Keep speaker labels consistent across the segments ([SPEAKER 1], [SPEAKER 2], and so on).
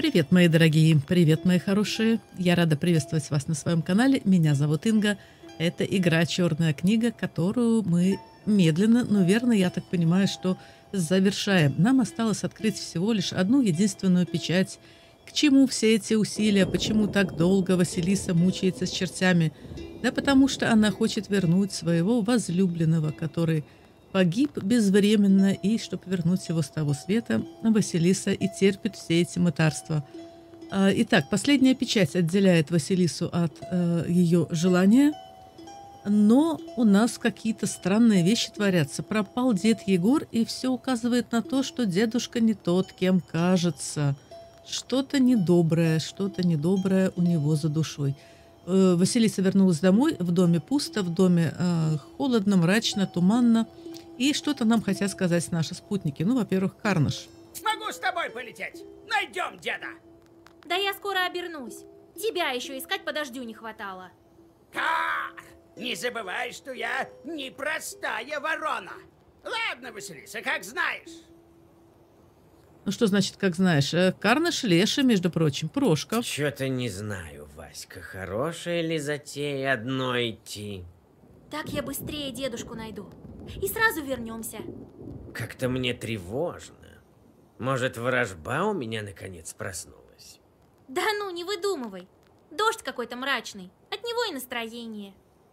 [SPEAKER 1] Привет, мои дорогие, привет, мои хорошие. Я рада приветствовать вас на своем канале. Меня зовут Инга. Это игра «Черная книга», которую мы медленно, но верно, я так понимаю, что завершаем. Нам осталось открыть всего лишь одну единственную печать. К чему все эти усилия? Почему так долго Василиса мучается с чертями? Да потому что она хочет вернуть своего возлюбленного, который погиб безвременно, и чтобы вернуть его с того света, Василиса и терпит все эти мытарства. Итак, последняя печать отделяет Василису от ее желания, но у нас какие-то странные вещи творятся. Пропал дед Егор, и все указывает на то, что дедушка не тот, кем кажется. Что-то недоброе у него за душой. Василиса вернулась домой, в доме пусто, в доме холодно, мрачно, туманно. И что-то нам хотят сказать наши спутники. Ну, во-первых, Карнаш.
[SPEAKER 2] Могу с тобой полететь. Найдем деда.
[SPEAKER 3] Да я скоро обернусь. Тебя еще искать по дождю не хватало.
[SPEAKER 2] Кар! Не забывай, что я непростая ворона. Ладно, Василиса, как знаешь.
[SPEAKER 1] Ну, что значит, как знаешь? Карнаш Леша, между прочим, Прошка.
[SPEAKER 4] Чё-то не знаю, Васька, хорошая ли затея одной идти.
[SPEAKER 3] Так я быстрее дедушку найду. И сразу вернемся.
[SPEAKER 4] Как-то мне тревожно. Может, ворожба у меня наконец проснулась?
[SPEAKER 3] Да ну, не выдумывай. Дождь какой-то мрачный. От него и настроение.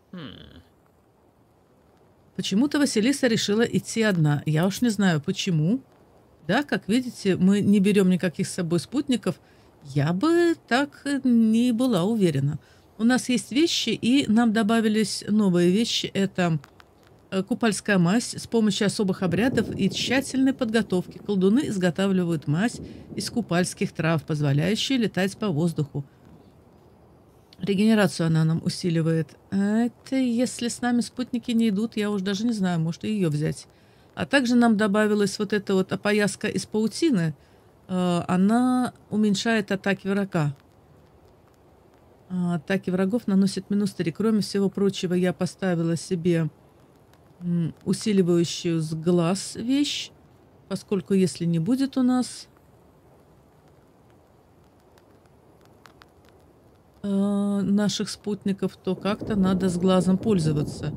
[SPEAKER 1] Почему-то Василиса решила идти одна. Я уж не знаю, почему. Да, как видите, мы не берем никаких с собой спутников. Я бы так не была уверена. У нас есть вещи, и нам добавились новые вещи. Это купальская мазь. С помощью особых обрядов и тщательной подготовки колдуны изготавливают мазь из купальских трав, позволяющую летать по воздуху. Регенерацию она нам усиливает. Это если с нами спутники не идут, я уж даже не знаю, может и ее взять. А также нам добавилась вот эта вот опояска из паутины. Она уменьшает атаки врага. Атаки врагов наносят минус 3. Кроме всего прочего, я поставила себе усиливающую с глаз вещь, поскольку если не будет у нас наших спутников, то как-то надо с глазом пользоваться.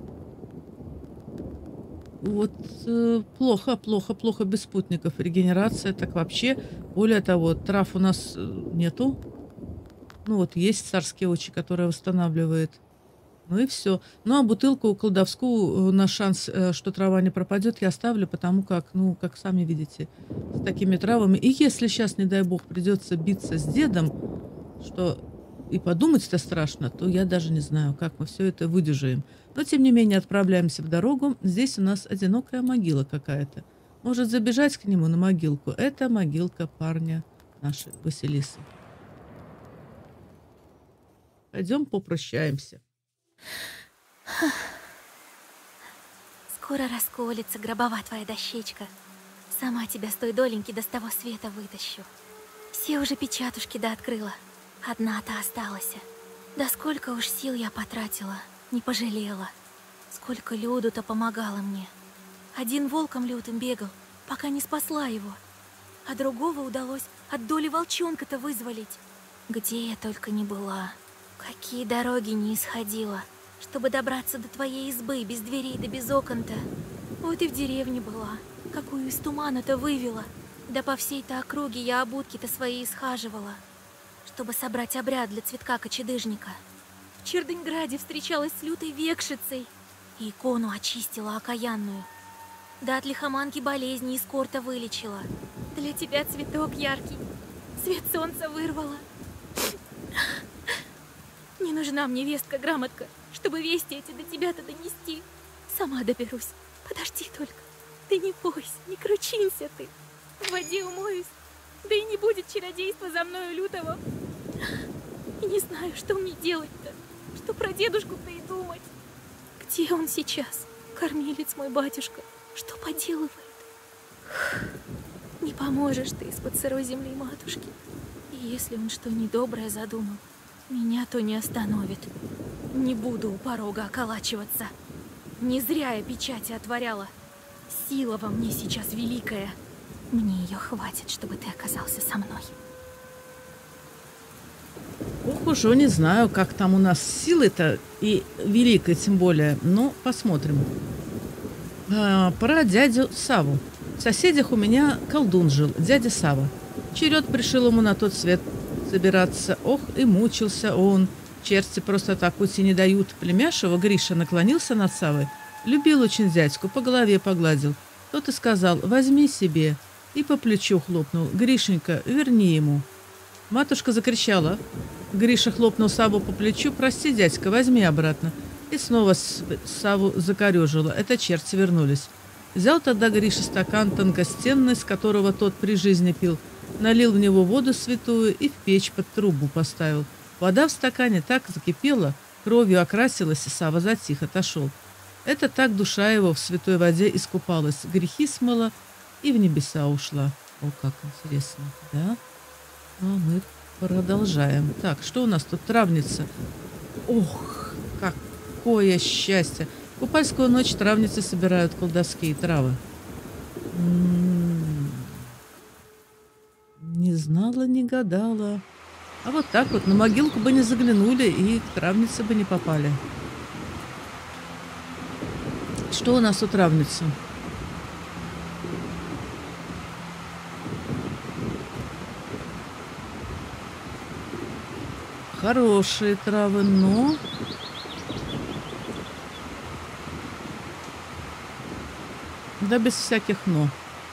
[SPEAKER 1] Вот плохо без спутников. Регенерация так вообще. Более того, трав у нас нету. Ну вот есть царские очи, которая восстанавливает. Ну и все. Ну а бутылку колдовскую на шанс, что трава не пропадет, я оставлю, потому как, ну, как сами видите, с такими травами. И если сейчас, не дай бог, придется биться с дедом, что и подумать-то страшно, то я даже не знаю, как мы все это выдержаем. Но, тем не менее, отправляемся в дорогу. Здесь у нас одинокая могила какая-то. Может забежать к нему на могилку. Это могилка парня нашей Василисы. Пойдем попрощаемся.
[SPEAKER 3] Скоро расколется гробова твоя дощечка. Сама тебя с той доленьки до того света вытащу. Все уже печатушки да открыла. Одна-то осталась. Да сколько уж сил я потратила, не пожалела. Сколько люду-то помогала мне. Один волком лютым бегал, пока не спасла его. А другого удалось от доли волчонка-то вызволить. Где я только не была, какие дороги не исходила, чтобы добраться до твоей избы без дверей да без окон-то. Вот и в деревне была, какую из тумана-то вывела. Да по всей-то округе я обутки-то свои исхаживала, чтобы собрать обряд для цветка кочедыжника. В Чердыньграде встречалась с лютой векшицей и икону очистила окаянную. Да от лихоманки болезни из корта вылечила. Для тебя цветок яркий, свет солнца вырвала. Не нужна мне вестка-грамотка, чтобы вести эти до тебя-то донести. Сама доберусь, подожди только. Ты не бойся, не кручинься ты. В воде умоюсь, да и не будет чародейства за мною лютого. И не знаю, что мне делать-то, что про дедушку-то и думать. Где он сейчас, кормилец мой батюшка, что поделывает? Не поможешь ты из-под сырой земли матушки. И если он что недоброе задумал, меня то не остановит. Не буду у порога околачиваться. Не зря я печати отворяла. Сила во мне сейчас великая. Мне ее хватит, чтобы ты оказался со мной.
[SPEAKER 1] Ох уж не знаю, как там у нас силы-то, и великой тем более. Но посмотрим. Про дядю Саву. В соседях у меня колдун жил, дядя Сава. Черед пришел ему на тот свет собираться. Ох, и мучился он. Черти просто так уйти не дают. Племяшева Гриша наклонился над Савой. Любил очень дядьку, по голове погладил. Тот и сказал: возьми себе. И по плечу хлопнул: Гришенька, верни ему. Матушка закричала. Гриша хлопнул Саву по плечу: прости, дядька, возьми обратно. И снова Саву закорежило. Это черти вернулись. Взял тогда Гриша стакан тонкостенный, с которого тот при жизни пил, налил в него воду святую и в печь под трубу поставил. Вода в стакане так закипела, кровью окрасилась, и Сава затих, отошел. Это так душа его в святой воде искупалась, грехи смыла и в небеса ушла. О, как интересно, да? А мы продолжаем. Так, что у нас тут? Травница. Ох, какое счастье! В Купальскую ночь травницы собирают колдовские травы. Не знала, не гадала. А вот так вот на могилку бы не заглянули и к травнице бы не попали. Что у нас у травницы? Хорошие травы, но... Да без всяких «но».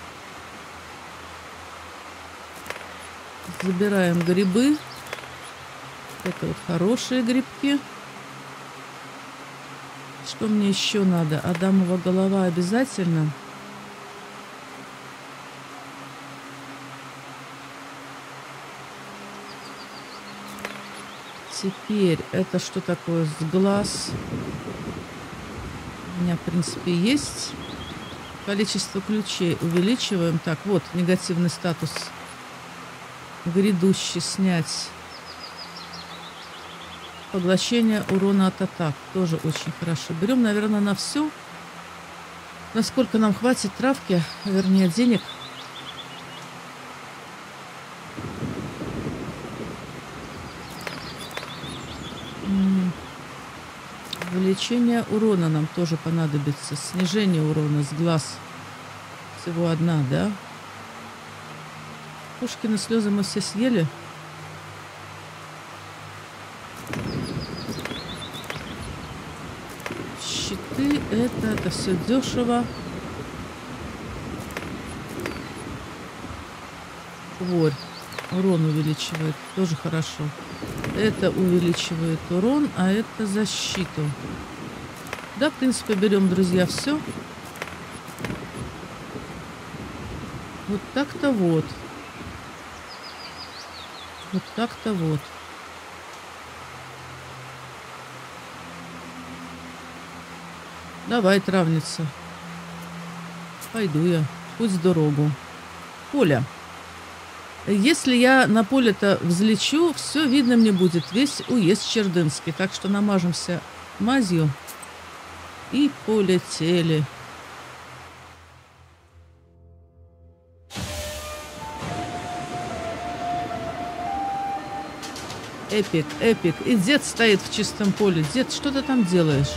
[SPEAKER 1] Забираем грибы. Это вот хорошие грибки. Что мне еще надо? Адамова голова обязательно. Теперь это что такое с глаз? У меня, в принципе, есть. Количество ключей увеличиваем. Так, вот, негативный статус. Грядущий снять. Поглощение урона от атак. Тоже очень хорошо. Берем, наверное, на все. Насколько нам хватит травки, вернее, денег. Увеличение урона нам тоже понадобится. Снижение урона с глаз. Всего одна, да? Пушкины слезы мы все съели. Щиты, это все дешево. Хворь. Урон увеличивает. Тоже хорошо. Это увеличивает урон, а это защиту. Да, в принципе, берем, друзья, все. Вот так-то вот. Вот так-то вот. Давай, травница. Пойду я. Путь в дорогу. Поля. Если я на поле-то взлечу, все видно мне будет. Весь уезд Чердынский. Так что намажемся мазью. И полетели. Эпик, эпик. И дед стоит в чистом поле. Дед, что ты там делаешь?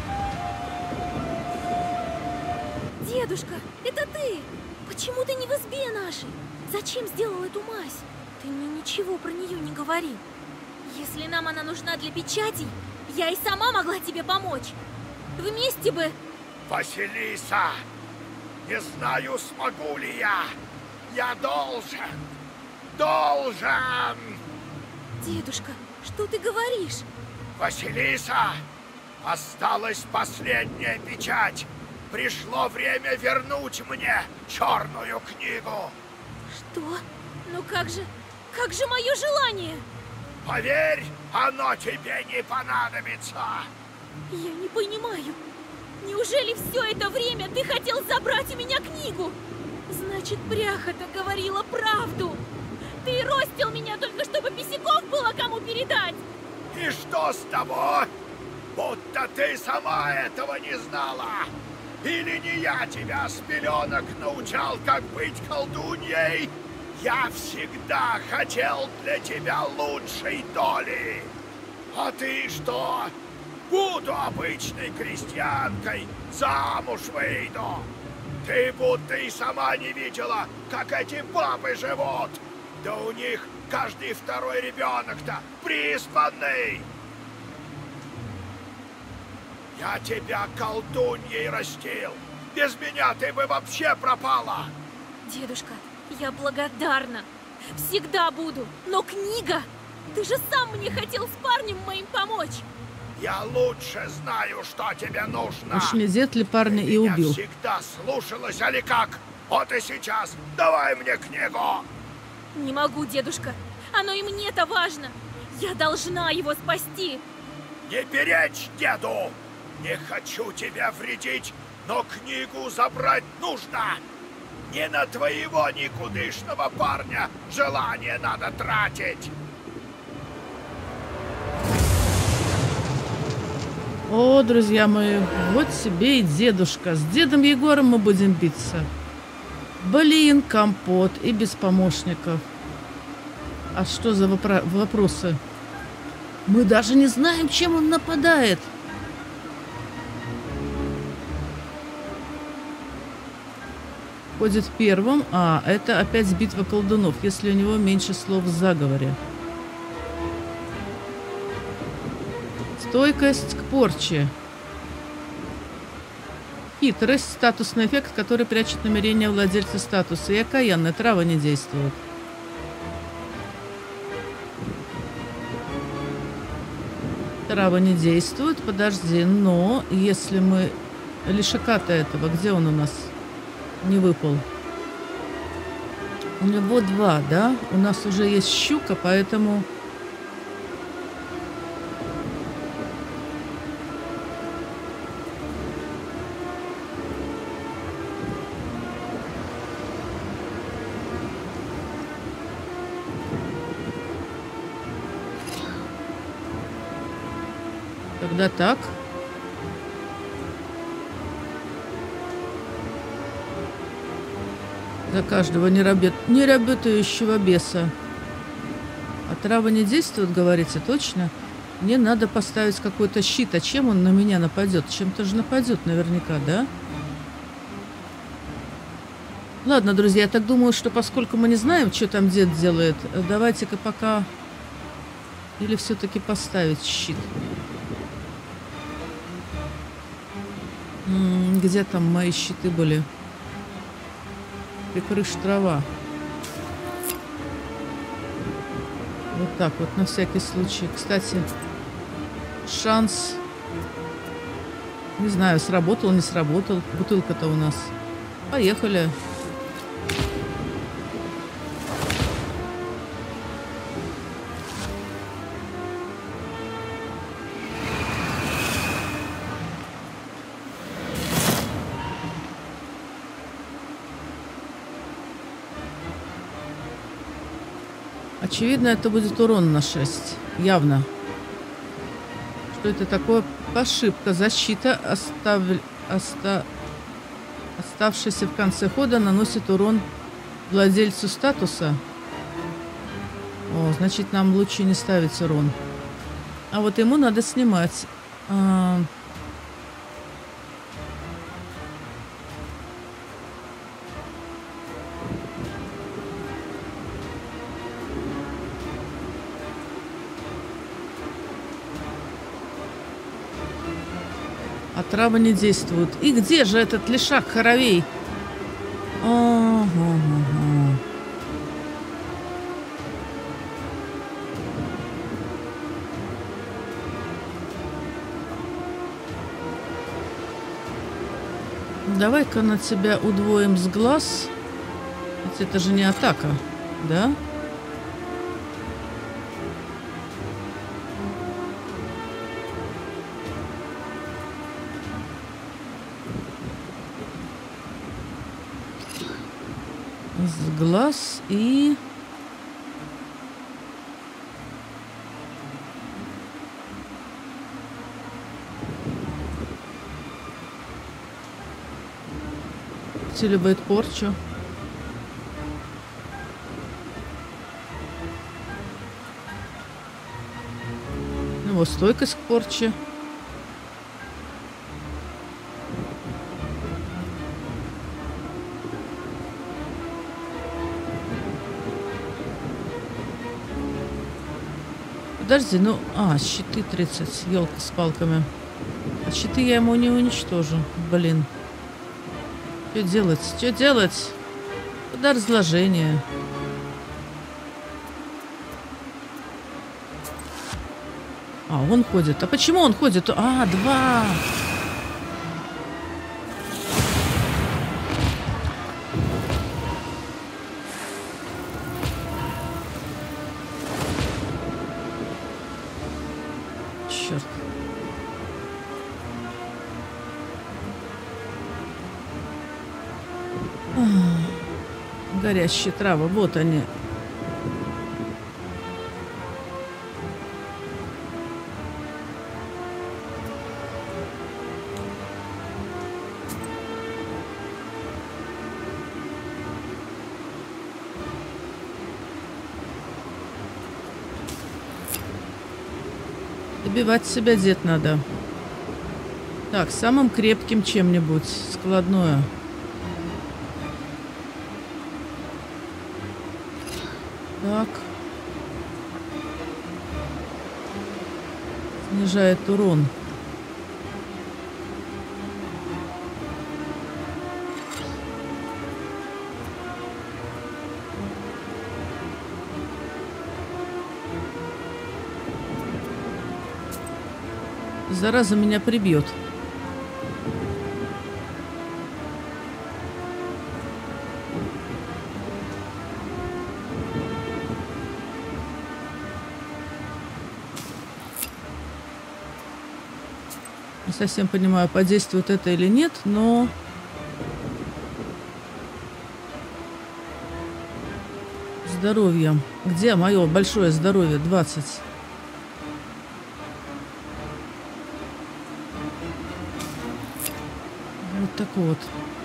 [SPEAKER 3] Дедушка, это ты! Почему ты не в избе нашей? Зачем сделал эту мазь? Ты мне ничего про нее не говори. Если нам она нужна для печатей, я и сама могла тебе помочь. Вместе бы...
[SPEAKER 2] Василиса, не знаю, смогу ли я. Я должен.
[SPEAKER 3] Дедушка, что ты говоришь?
[SPEAKER 2] Василиса, осталась последняя печать. Пришло время вернуть мне черную книгу.
[SPEAKER 3] Что? Ну как же мое желание?
[SPEAKER 2] Поверь, оно тебе не понадобится.
[SPEAKER 3] Я не понимаю. Неужели все это время ты хотел забрать у меня книгу? Значит, пряха-то говорила правду. Ты ростил меня только, чтобы писяков было кому передать.
[SPEAKER 2] И что с того? Будто ты сама этого не знала. Или не я тебя с пеленок научал, как быть колдуньей?
[SPEAKER 5] Я всегда хотел для тебя лучшей доли. А ты что? Буду обычной крестьянкой, замуж выйду. Ты будто и сама не видела, как эти бабы живут. Да у них каждый второй ребенок-то приспанный. Я тебя колдуньей растил. Без меня ты бы вообще пропала.
[SPEAKER 3] Дедушка, я благодарна. Всегда буду. Но книга... Ты же сам мне хотел с парнем моим помочь.
[SPEAKER 5] Я лучше знаю, что тебе нужно.
[SPEAKER 1] Уж не дед ли парня и убил?
[SPEAKER 5] Я всегда слушалась, али как? Вот и сейчас. Давай мне книгу.
[SPEAKER 3] Не могу, дедушка. Оно и мне-то важно. Я должна его спасти.
[SPEAKER 5] Не перечь деду. Не хочу тебя вредить, но книгу забрать нужно. Не на твоего никудышного парня желание надо тратить.
[SPEAKER 1] О, друзья мои, вот себе и дедушка. С дедом Егором мы будем биться. Блин, компот и без помощников. А что за вопросы? Мы даже не знаем, чем он нападает. Ходит первым. А, это опять битва колдунов, если у него меньше слов в заговоре. Стойкость к порче. Хитрость, статусный эффект, который прячет намерения владельца статуса. И окаянная трава не действует. Трава не действует, подожди, но если мы... Лишака-то этого, где он у нас не выпал? У него 2, да? У нас уже есть щука, поэтому... Тогда так. За каждого неработающего беса. А трава не действует, говорите, точно? Мне надо поставить какой-то щит. А чем он на меня нападет? Чем-то же нападет наверняка, да? Ладно, друзья, я так думаю, что поскольку мы не знаем, что там дед делает, давайте-ка пока... Или все-таки поставить щит. Где там мои щиты были? Прикрышь трава. Вот так вот, на всякий случай. Кстати, шанс... Не знаю, сработал, не сработал. Бутылка-то у нас. Поехали. Очевидно, это будет урон на 6. Явно. Что это такое? Ошибка. Защита, оставшаяся в конце хода, наносит урон владельцу статуса. О, значит, нам лучше не ставить урон. А вот ему надо снимать. А трава не действует. И где же этот лишак Хоровей? Давай-ка на тебя удвоим с глаз. Ведь это же не атака, да? С глаз и... Усиливает порчу. него стойкость к порче. Подожди, ну... щиты 30. Елка с палками. А щиты я ему не уничтожу. Блин. Что делать? Что делать? Куда разложение? Он ходит. А почему он ходит? 2. Черт. Горящие травы. Вот они. Добивать себя, дед, надо. Так, самым крепким чем-нибудь. Складное. Так. Снижает урон. Зараза меня прибьет. Не совсем понимаю, подействует это или нет, но... Здоровье. Где мое большое здоровье? 20. Вот так вот.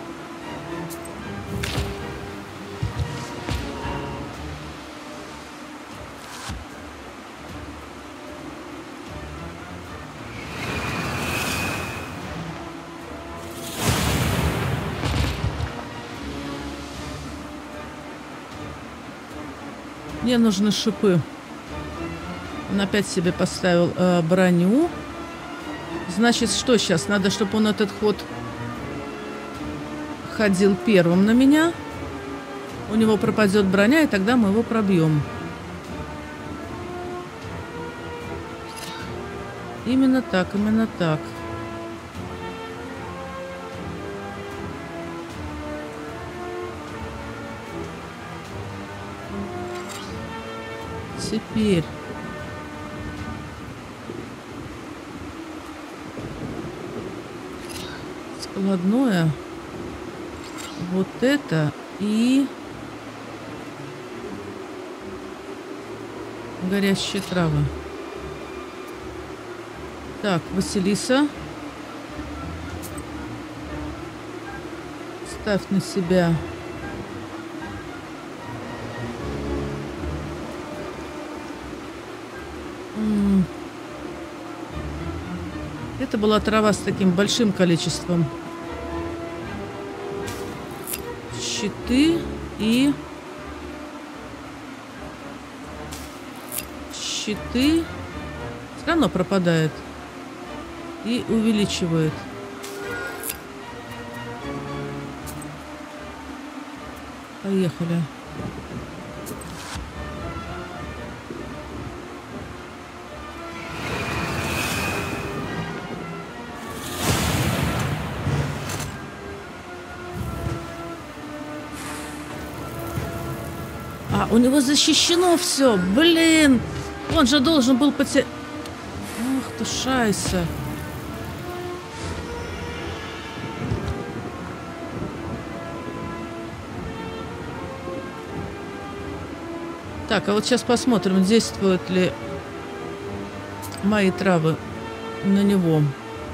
[SPEAKER 1] Мне нужны шипы. Он опять себе поставил броню. Значит, что сейчас? Надо, чтобы он этот ход ходил первым на меня. У него пропадет броня, и тогда мы его пробьем. Именно так, именно так. Теперь складное. Вот это и горящие травы. Так, Василиса. Ставь на себя. Это была трава с таким большим количеством. Щиты и... Щиты все равно пропадает. И увеличивает. Поехали. У него защищено все. Блин. Он же должен был потерять. Ах ты шайса. Так, а вот сейчас посмотрим, действуют ли мои травы на него.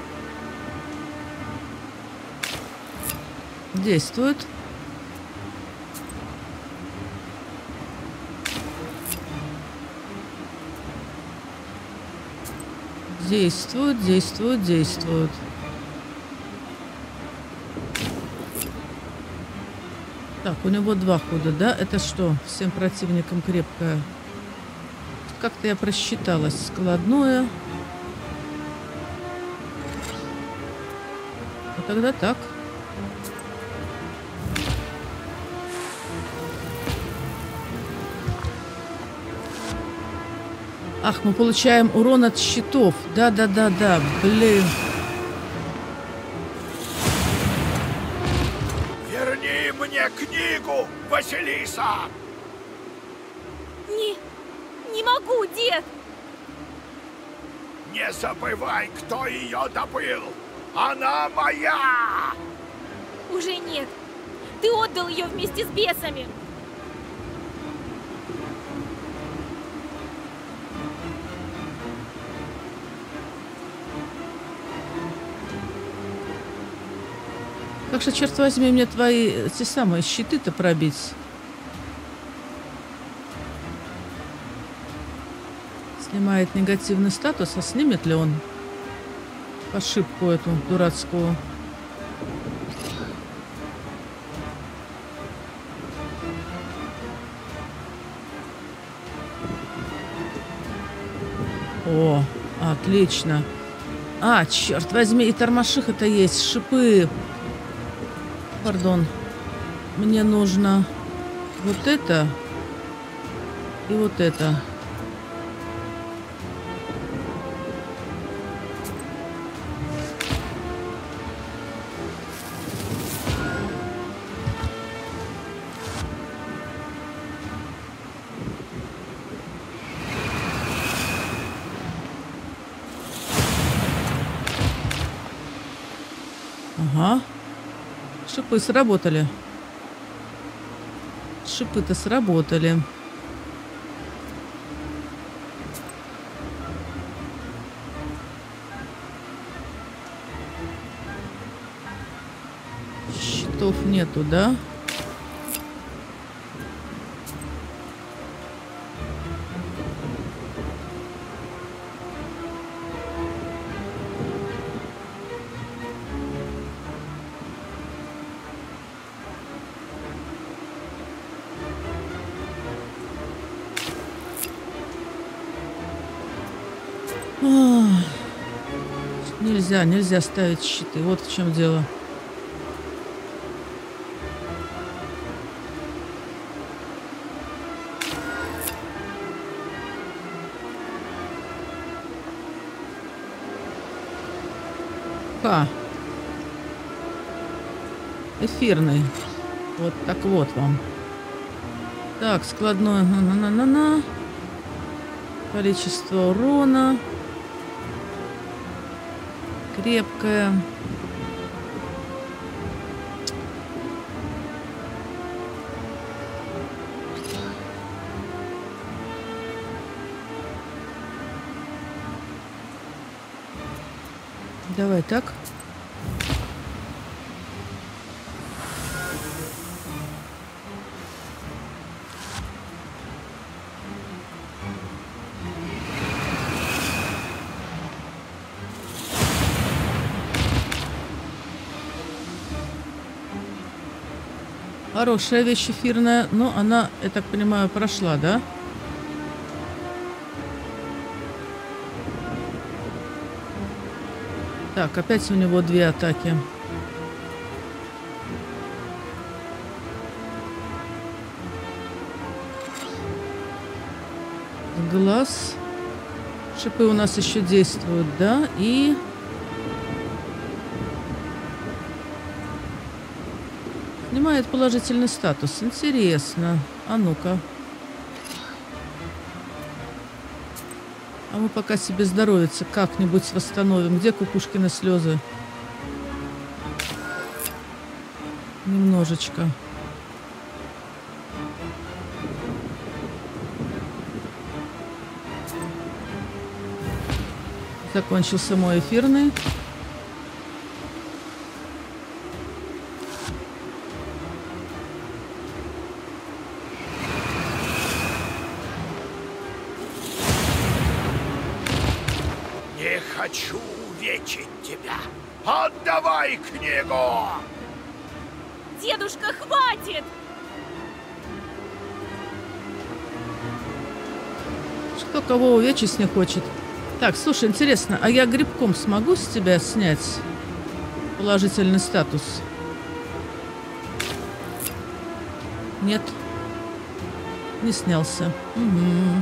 [SPEAKER 1] Действует. Действует, действует, действует. Так, у него 2 хода, да? Это что? Всем противникам крепкое. Как-то я просчиталась. Складное. Ну, тогда так. Ах, мы получаем урон от щитов. Да-да-да-да, блин.
[SPEAKER 5] Верни мне книгу, Василиса!
[SPEAKER 3] Не могу, дед!
[SPEAKER 5] Не забывай, кто ее добыл! Она моя!
[SPEAKER 3] Уже нет. Ты отдал ее вместе с бесами.
[SPEAKER 1] Как же, черт возьми, мне твои те самые щиты-то пробить? Снимает негативный статус, а снимет ли он ошибку эту дурацкую? О, отлично. А, черт возьми, и тормошиха-то есть, шипы. Пардон. Мне нужно вот это и вот это. Ага. Шипы сработали. Шипы-то сработали. Щитов нету, да? Нельзя ставить щиты. Вот в чем дело. Эфирный. Вот так вот вам. Так, складное. На-на-на-на-на. Количество урона. Крепкая. Давай так. Хорошая вещь эфирная, но она, я так понимаю, прошла, да? Так, опять у него 2 атаки. Глаз. Шипы у нас еще действуют, да? И... снимает положительный статус. Интересно. А ну-ка. А мы пока себе здоровьице как-нибудь восстановим. Где Кукушкины слезы? Немножечко. Закончился мой эфирный.
[SPEAKER 5] хочу увечить тебя. Отдавай книгу!
[SPEAKER 3] Дедушка, хватит!
[SPEAKER 1] Что кого увечить не хочет. Так, слушай, интересно, а я грибком смогу с тебя снять положительный статус? Нет. Не снялся. Угу.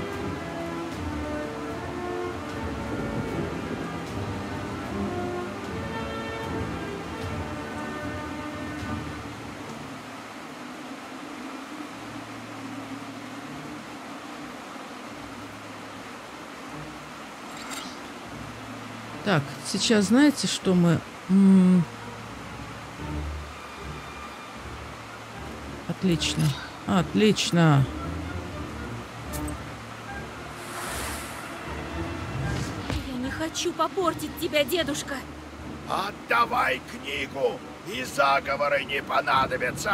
[SPEAKER 1] Так, сейчас знаете, что мы... Отлично. Отлично.
[SPEAKER 3] Я не хочу попортить тебя, дедушка.
[SPEAKER 5] Отдавай книгу, и заговоры не понадобятся.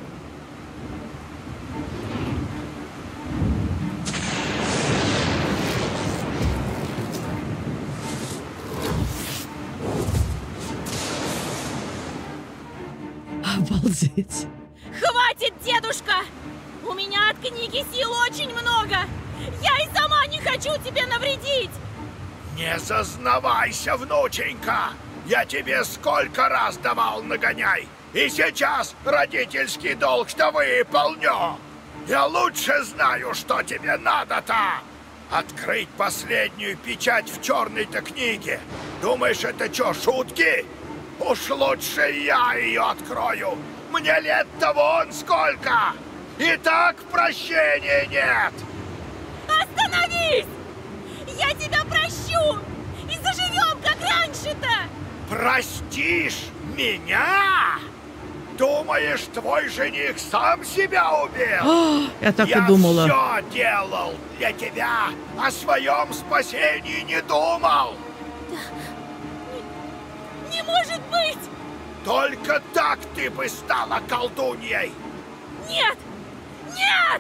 [SPEAKER 1] Обалдеть.
[SPEAKER 3] Хватит, дедушка! У меня от книги сил очень много! Я и сама не хочу тебе навредить!
[SPEAKER 5] Не зазнавайся, внученька! Я тебе сколько раз давал нагоняй! И сейчас родительский долг-то выполню! Я лучше знаю, что тебе надо-то! Открыть последнюю печать в черной-то книге! Думаешь, это что, шутки? Уж лучше я ее открою! Мне лет-то вон сколько! И так прощения нет!
[SPEAKER 3] Остановись! Я тебя прощу! И заживем, как раньше-то!
[SPEAKER 5] Простишь меня? Думаешь, твой жених сам себя убил?
[SPEAKER 1] Я так и думала.
[SPEAKER 5] Я все делал для тебя, о своем спасении не думал.
[SPEAKER 3] Не может быть!
[SPEAKER 5] Только так ты бы стала колдуньей.
[SPEAKER 3] Нет! Нет!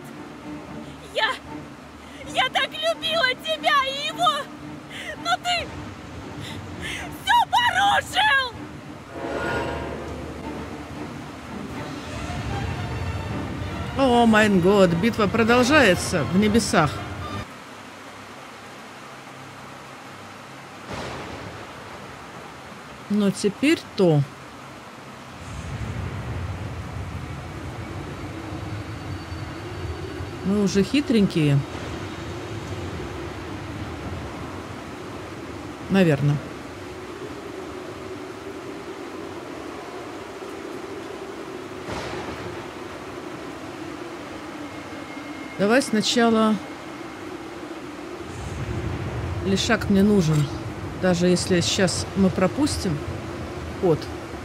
[SPEAKER 3] Я так любила тебя и его! Но ты все порушил!
[SPEAKER 1] О, май год, битва продолжается в небесах. Но теперь-то... Мы уже хитренькие. Наверное. Давай сначала... Лишак мне нужен. Даже если сейчас мы пропустим ход.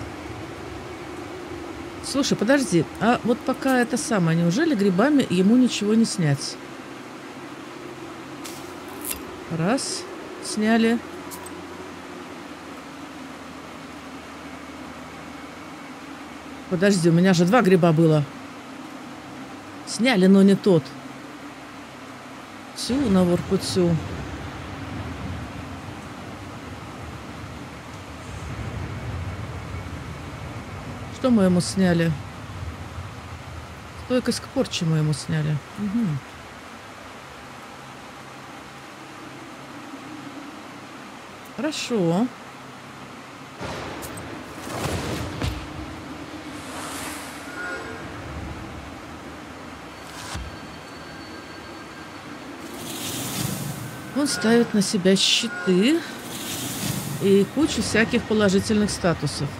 [SPEAKER 1] Слушай, подожди. А вот пока это самое, неужели грибами ему ничего не снять? Раз. Сняли. Подожди, у меня же 2 гриба было. Сняли, но не тот. Тю, на ворку тю. Что мы ему сняли? Стойкость к порче мы ему сняли. Угу. Хорошо. Он ставит на себя щиты и кучу всяких положительных статусов.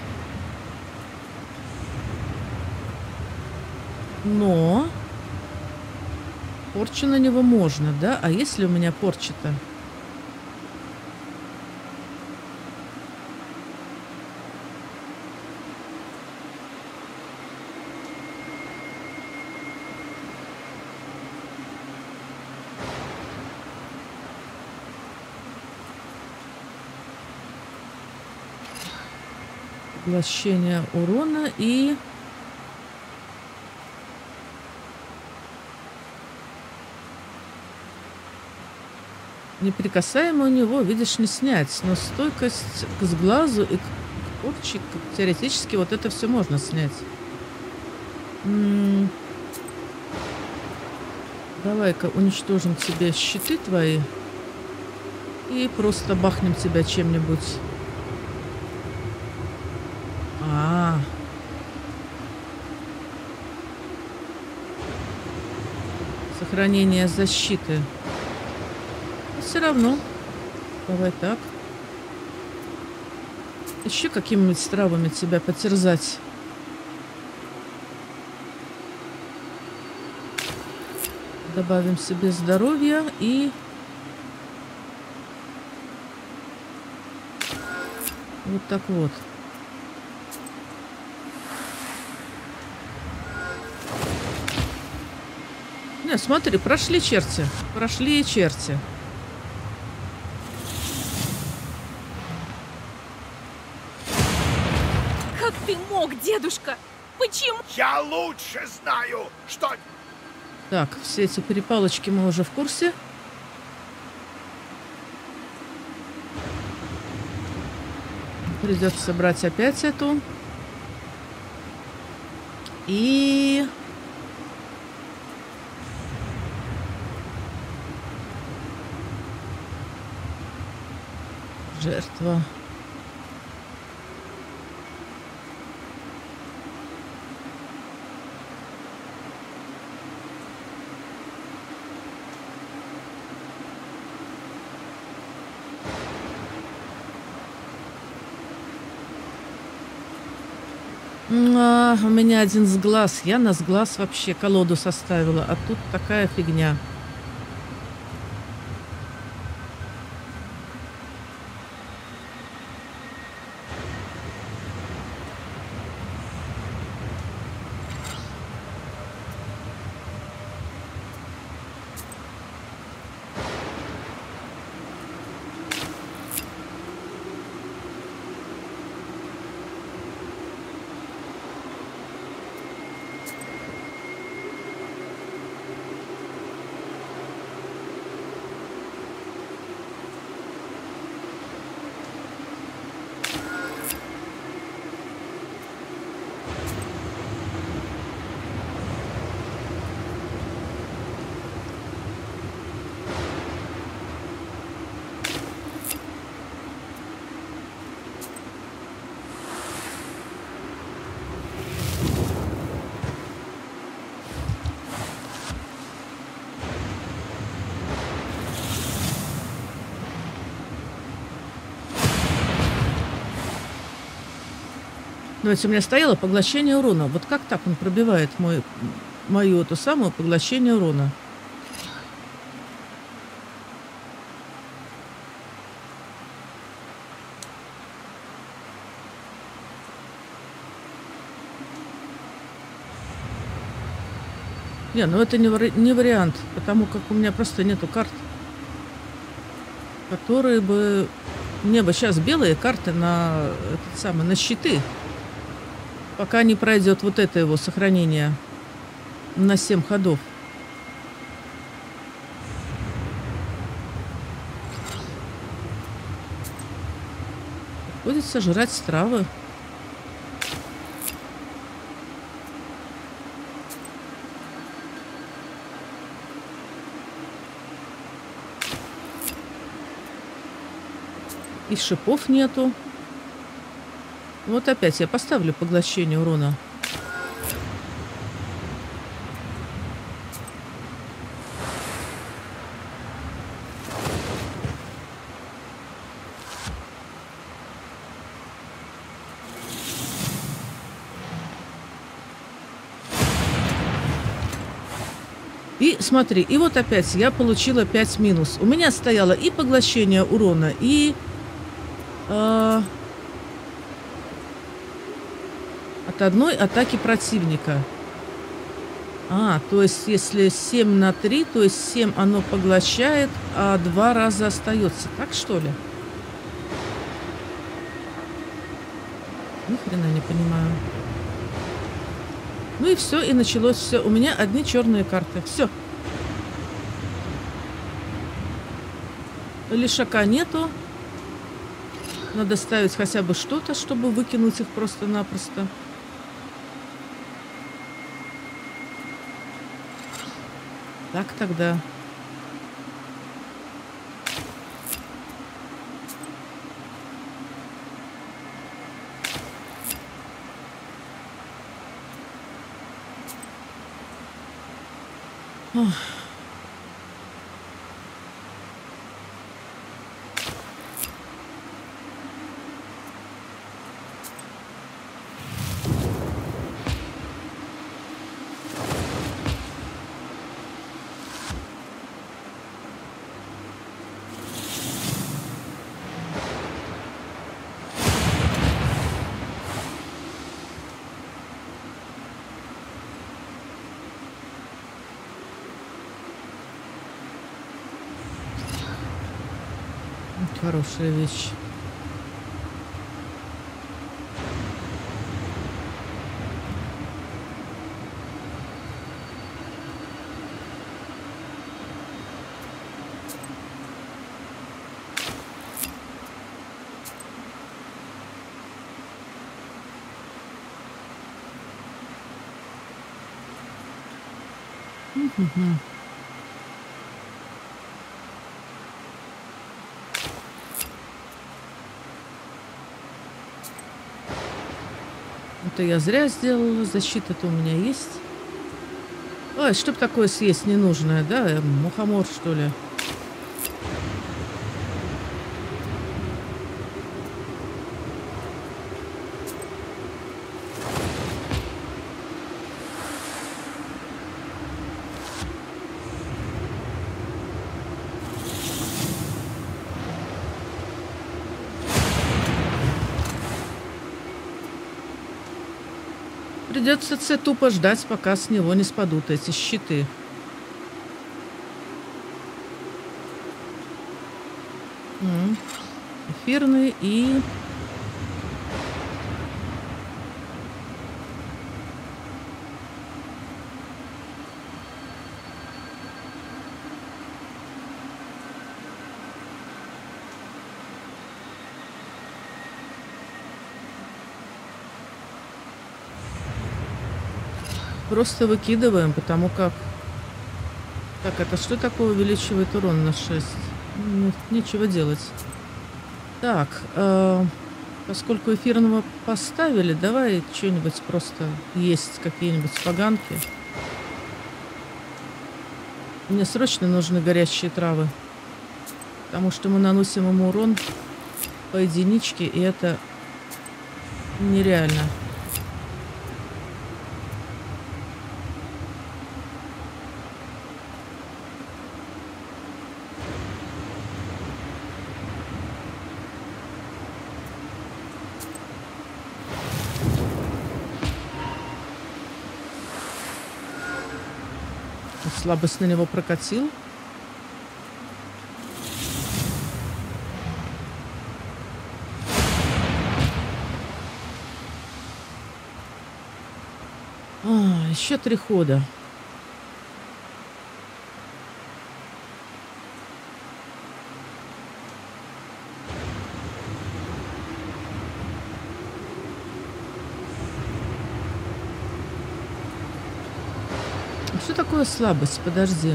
[SPEAKER 1] Но порчу на него можно, да? А если у меня порча-то? Поглощение урона и... Неприкасаемый у него, видишь, не снять. Но стойкость к сглазу и к порче, теоретически, вот это все можно снять. Давай-ка уничтожим тебе щиты твои. И просто бахнем тебя чем-нибудь. Сохранение защиты. Но все равно. Давай так. Еще какими-нибудь травами тебя потерзать. Добавим себе здоровья и... Вот так вот. Не, смотри, прошли черти. Прошли черти.
[SPEAKER 3] Как ты мог, дедушка? Почему?
[SPEAKER 5] Я лучше знаю, что...
[SPEAKER 1] Так, все эти перепалочки мы уже в курсе. Придется собрать опять эту. И... Жертва. У меня один сглаз. Я на сглаз вообще колоду составила. А тут такая фигня. Давайте, у меня стояло поглощение урона. Вот как так он пробивает мою эту самую поглощение урона? Не, ну это не вариант, потому как у меня просто нету карт, которые бы... Мне бы сейчас белые карты на щиты. Пока не пройдет вот это его сохранение на 7 ходов. Приходится жрать травы. И шипов нету. Вот опять я поставлю поглощение урона. И смотри, и вот опять я получила 5 минус. У меня стояло и поглощение урона, и... от одной атаки противника. То есть если 7 на 3, то есть 7 оно поглощает, а 2 раза остается. Так что ли? Ни хрена не понимаю. Ну и все, и началось все. У меня одни черные карты. Все. Лишака нету. Надо ставить хотя бы что-то, чтобы выкинуть их просто-напросто. Так тогда. Ох. Хорошая вещь. Это я зря сделала. Защита-то у меня есть. Ой, что б такое съесть ненужное, да? Мухомор, что ли? Придется тупо ждать, пока с него не спадут эти щиты. Эфирный и... Просто выкидываем, потому как... Так, это что такое увеличивает урон на 6? Нечего делать. Так, поскольку эфирного поставили, давай что-нибудь просто есть, какие-нибудь поганки. Мне срочно нужны горящие травы. Потому что мы наносим ему урон по единичке, и это нереально. Слабость на него прокатил. Еще 3 хода. Что такое слабость? Подожди.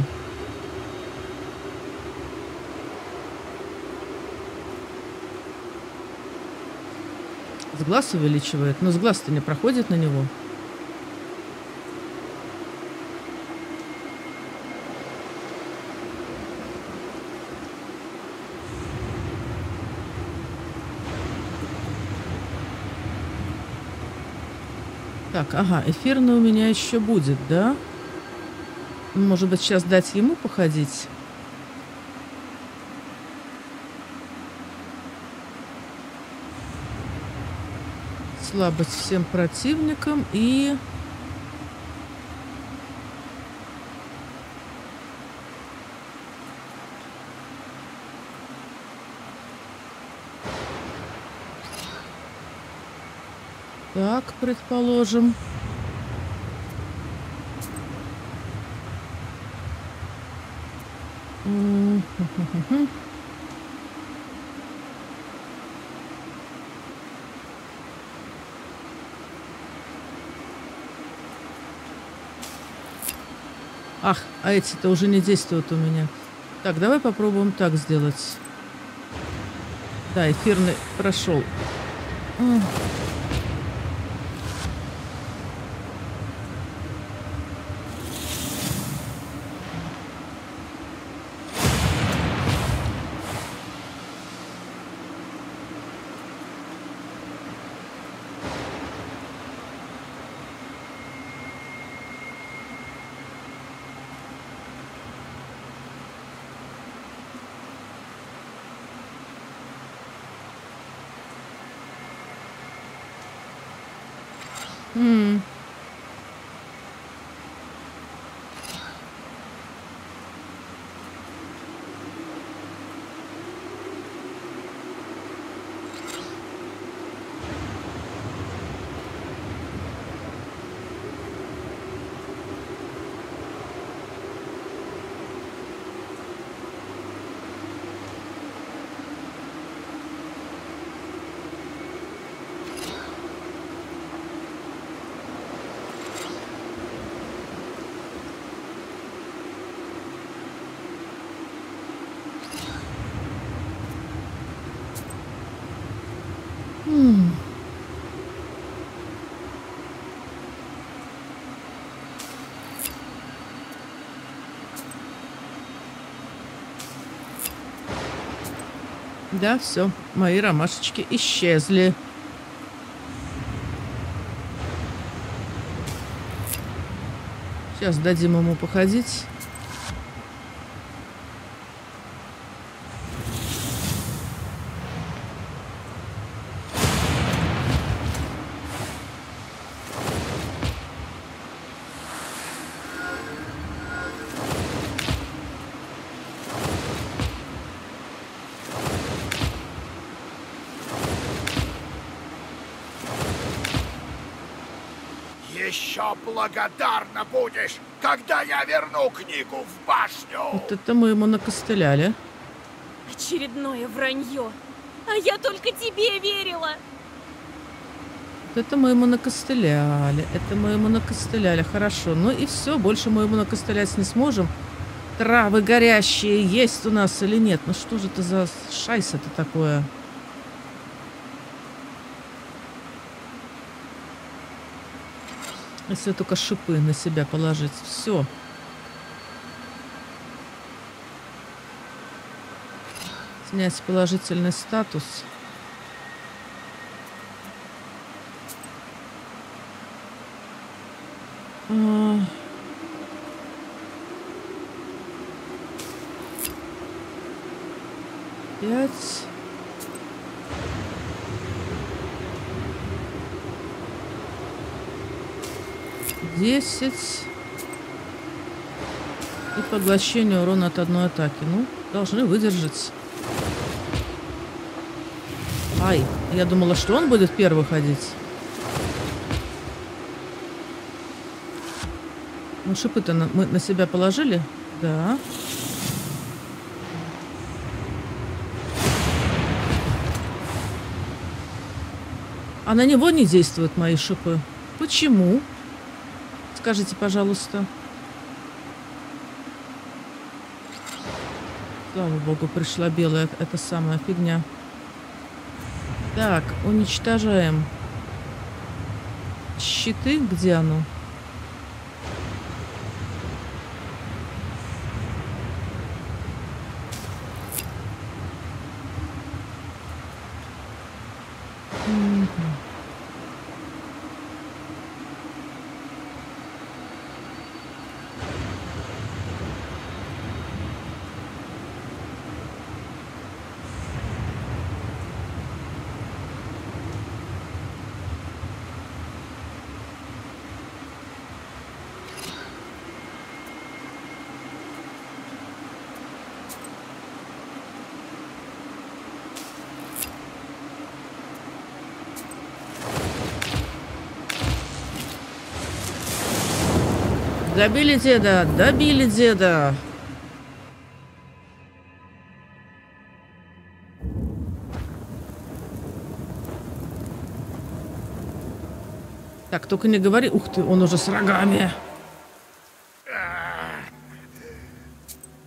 [SPEAKER 1] С глаз увеличивает, но с глаз-то не проходит на него. Так, ага, эфирный у меня еще будет, да? Может быть, сейчас дать ему походить? Слабость всем противникам и... Так, предположим. Ах, а эти-то уже не действуют у меня. Так, давай попробуем так сделать. Да, эфирный прошел. Да, все, мои ромашечки исчезли. Сейчас дадим ему походить.
[SPEAKER 5] Еще благодарна будешь, когда я верну книгу в башню.
[SPEAKER 1] Вот это мы ему накостыляли.
[SPEAKER 3] Очередное вранье. А я только тебе верила.
[SPEAKER 1] Вот это мы ему накостыляли. Это мы ему накостыляли. Хорошо. Ну и все. Больше мы ему накостылять не сможем. Травы горящие есть у нас или нет? Ну что же это за шайс-то такое? Если только шипы на себя положить. Все. Снять положительный статус. Пять. 10. И поглощение урона от одной атаки. Ну, должны выдержать. Ай, я думала, что он будет первый ходить. Ну, шипы-то мы на себя положили? Да. А на него не действуют мои шипы. Почему? Скажите, пожалуйста. Слава богу, пришла белая эта самая фигня. Так, уничтожаем. Щиты, где оно? Добили деда, добили деда. Так, только не говори. Ух ты, он уже с рогами.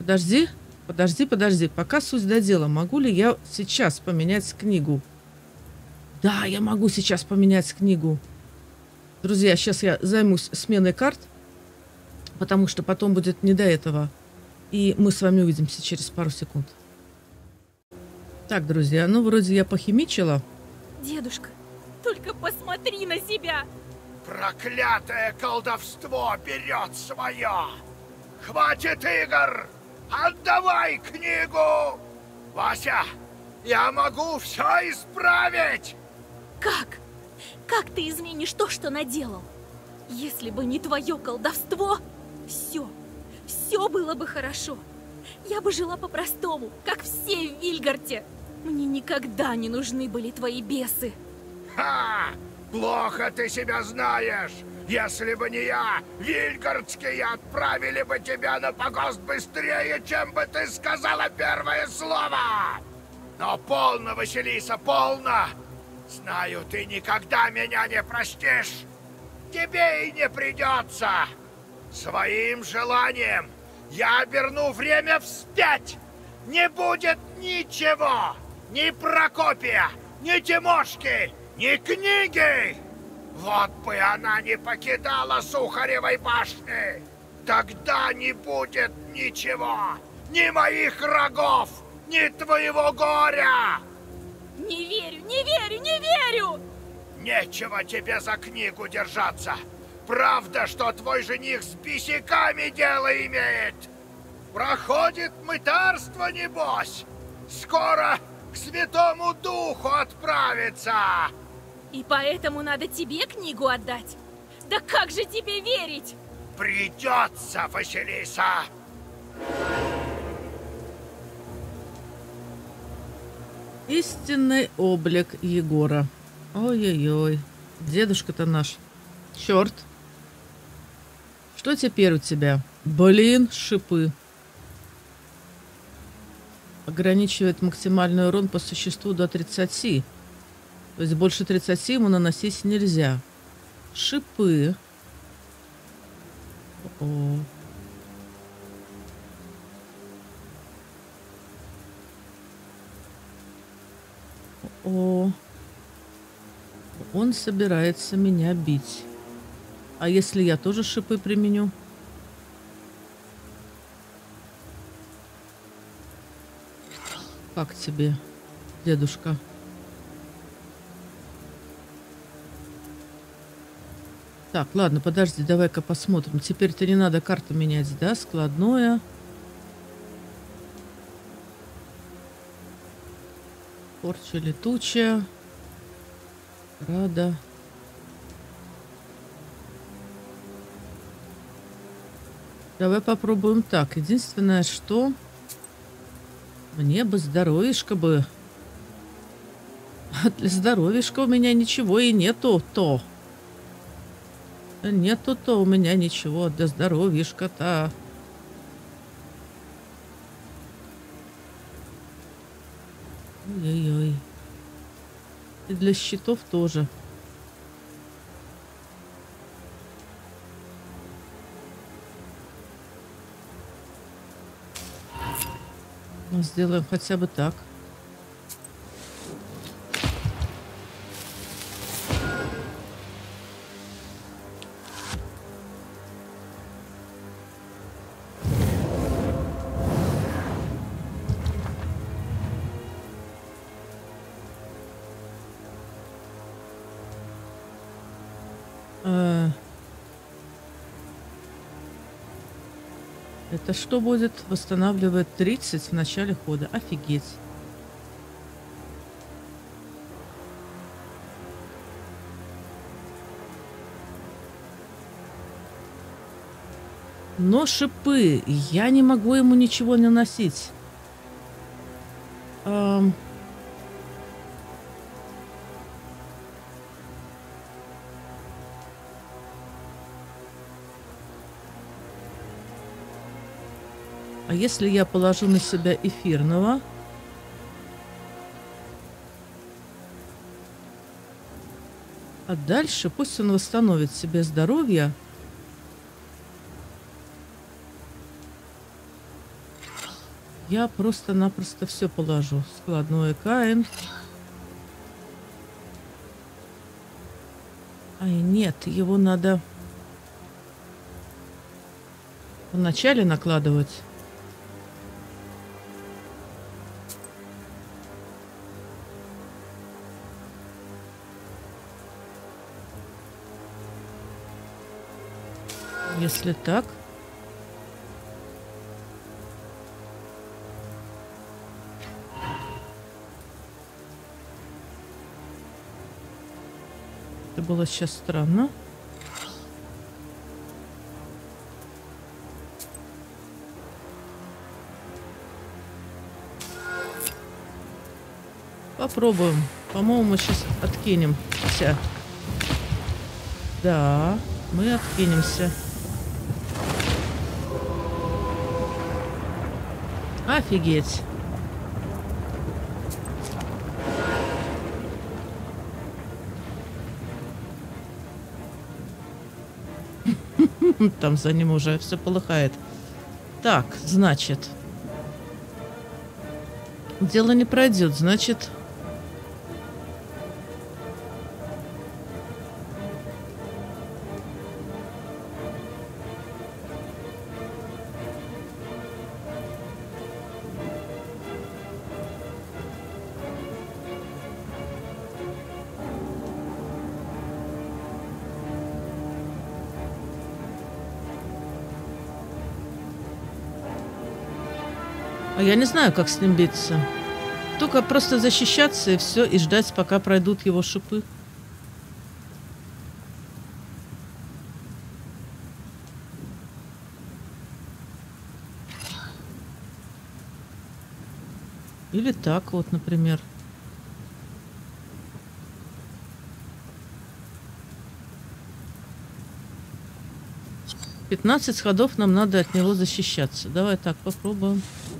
[SPEAKER 1] Подожди, подожди. Пока суть до дела. Могу ли я сейчас поменять книгу? Да, я могу сейчас поменять книгу. Друзья, сейчас я займусь сменой карт, потому что потом будет не до этого. И мы с вами увидимся через пару секунд. Так, друзья, ну вроде я похимичила.
[SPEAKER 3] Дедушка, только посмотри на себя!
[SPEAKER 5] Проклятое колдовство берет свое! Хватит игр! Отдавай книгу! Вася, я могу все исправить!
[SPEAKER 3] Как? Как ты изменишь то, что наделал? Если бы не твое колдовство, все было бы хорошо. Я бы жила по-простому, как все в Вильгарте. Мне никогда не нужны были твои бесы.
[SPEAKER 5] Ха! Плохо ты себя знаешь! Если бы не я, вильгардские отправили бы тебя на погост быстрее, чем бы ты сказала первое слово! Но полно, Василиса, полно! Знаю, ты никогда меня не простишь! Тебе и не придется! Своим желанием я оберну время вспять! Не будет ничего! Ни Прокопия, ни Тимошки, ни книги! Вот бы она не покидала Сухаревой башни! Тогда не будет ничего! Ни моих рогов, ни твоего горя!
[SPEAKER 3] Не верю, не верю, не верю!
[SPEAKER 5] Нечего тебе за книгу держаться! Правда, что твой жених с бесяками дело имеет? Проходит мытарство, небось! Скоро к Святому Духу отправится!
[SPEAKER 3] И поэтому надо тебе книгу отдать? Да как же тебе верить?
[SPEAKER 5] Придется, Василиса!
[SPEAKER 1] Истинный облик Егора. Ой-ой-ой. Дедушка-то наш. Черт. Что теперь у тебя? Блин, шипы. Ограничивает максимальный урон по существу до 30. То есть больше 30 ему наносить нельзя. Шипы. О. О. Он собирается меня бить. А если я тоже шипы применю? Как тебе, дедушка? Так, ладно, подожди, давай-ка посмотрим. Теперь-то не надо карту менять, да? Складное. Порча летучая. Рада. Давай попробуем так. Единственное, что... Мне бы здоровишко бы. А для здоровишка у меня ничего и нету-то. Нету-то у меня ничего для здоровишка-то. Ой-ой-ой. И для щитов тоже. Ну, сделаем хотя бы так. Это что будет? Восстанавливает 30 в начале хода. Офигеть. Но шипы. Я не могу ему ничего наносить. А если я положу на себя эфирного? А дальше пусть он восстановит себе здоровье. я просто-напросто все положу. Складной КМ. Ай, нет, его надо вначале накладывать. Если так. Это было сейчас странно. Попробуем. По-моему, мы сейчас откинемся. Да, мы откинемся. Офигеть. Там за ним уже все полыхает. Так, значит. Дело не пройдет, значит. А я не знаю, как с ним биться. Только просто защищаться и все, и ждать, пока пройдут его шипы. Или так вот, например. — 15 ходов нам надо от него защищаться. Давай так попробуем.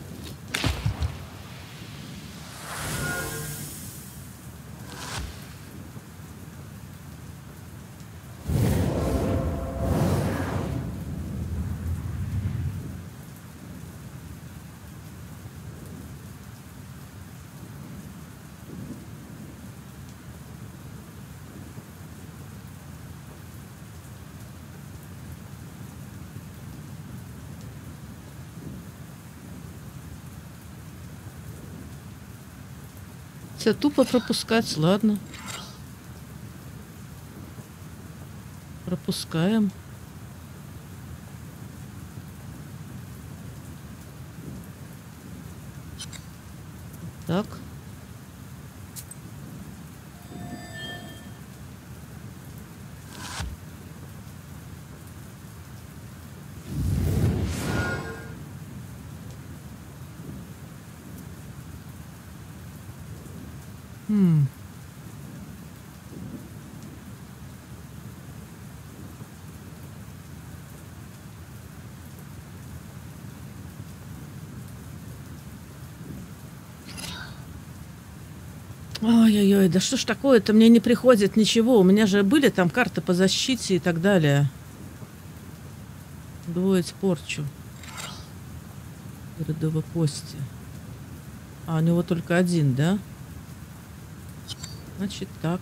[SPEAKER 1] Все тупо пропускать, ладно. Пропускаем. Так. Ой-ой-ой, да что ж такое-то, мне не приходит ничего. У меня же были там карты по защите и так далее. Удвоить порчу. Родовой кости. А, у него только один, да? Значит, так.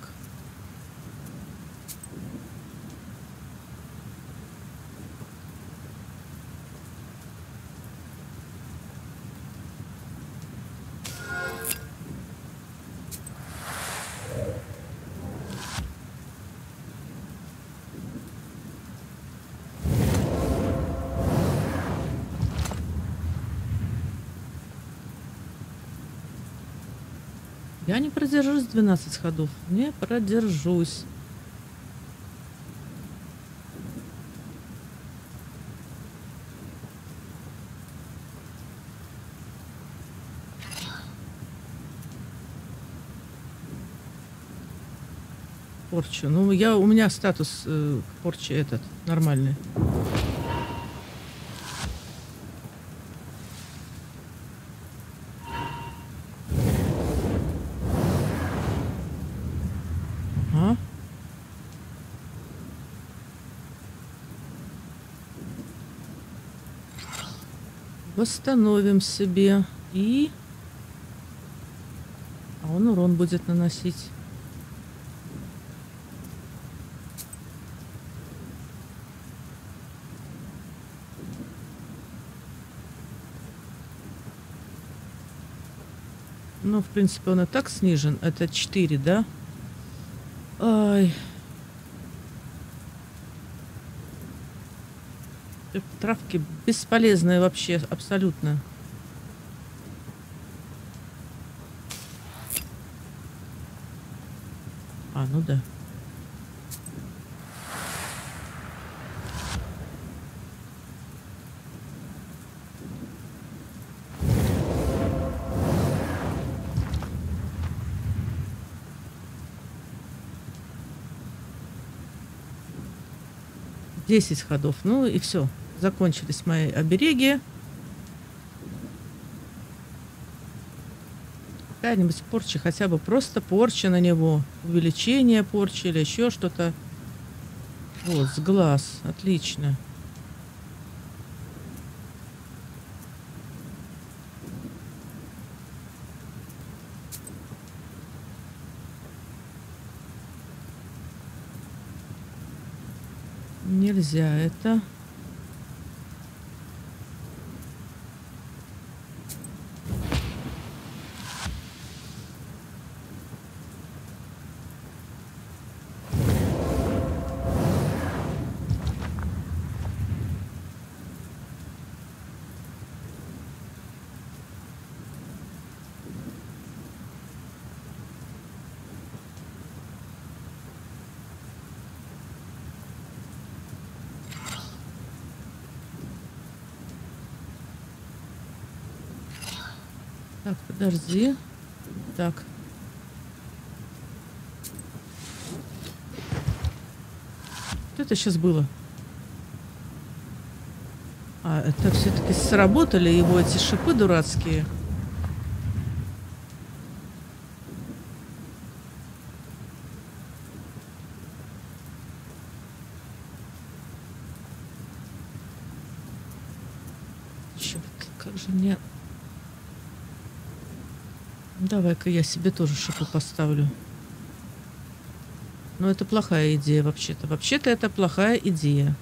[SPEAKER 1] Я не продержусь 12 ходов. Не продержусь. Порчу. Ну, у меня статус порчи этот нормальный. Восстановим себе И... А он урон будет наносить. Ну, в принципе, он и так снижен. Это 4, да? Ай. Травки бесполезные вообще, абсолютно. А, ну да. Десять ходов. Ну и все. Закончились мои обереги. Какая-нибудь порча, хотя бы просто порча на него. Увеличение порчи или еще что-то. Вот, с глаз. Отлично. Нельзя это. Так, подожди. Так. Что это сейчас было? А, это все-таки сработали его эти шипы дурацкие. Черт, как же мне... Давай-ка я себе тоже шипы поставлю. Но это плохая идея вообще-то. Вообще-то это плохая идея.